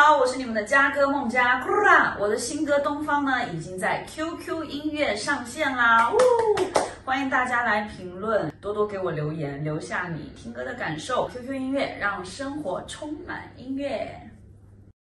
好，我是你们的嘉哥孟佳，我的新歌《东方》呢已经在 QQ 音乐上线啦，欢迎大家来评论，多多给我留言，留下你听歌的感受。QQ 音乐让生活充满音乐。